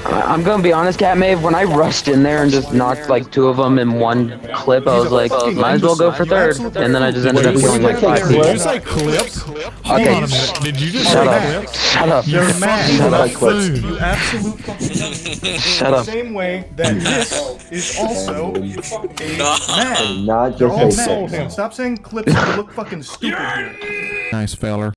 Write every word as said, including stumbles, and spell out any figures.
I'm gonna be honest, Cat Mave, when I rushed in there and just knocked like two of them in one clip, I was like, might as well go for third, and then I just ended up killing like five people. Did you say clips? Okay, Hold on a minute. Did you just shut say up. clips? Shut up. You're mad. Shut up. You absolute fucking Shut up. The same way that this is also a mad. Not You're just all say mad. Stop saying clips. You look fucking stupid here. Nice feller.